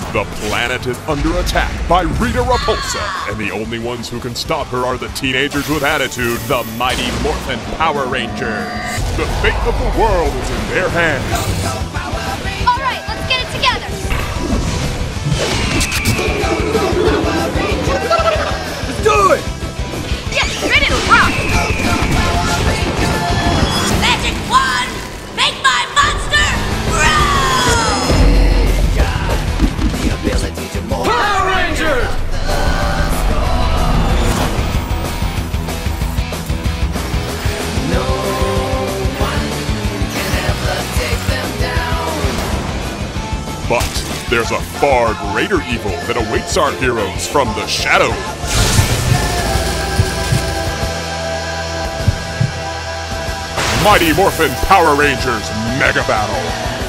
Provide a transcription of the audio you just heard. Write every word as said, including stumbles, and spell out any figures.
The planet is under attack by Rita Repulsa, and the only ones who can stop her are the teenagers with attitude, the mighty Morphin Power Rangers. The fate of the world is in their hands. All right, let's get it together. Let's do it! Yes, ready to rock. Magic wand, make my monster grow! The ability to morph. Power Rangers! No one can ever take them down. But there's a far greater evil that awaits our heroes from the shadows. Mighty Morphin Power Rangers Mega Battle.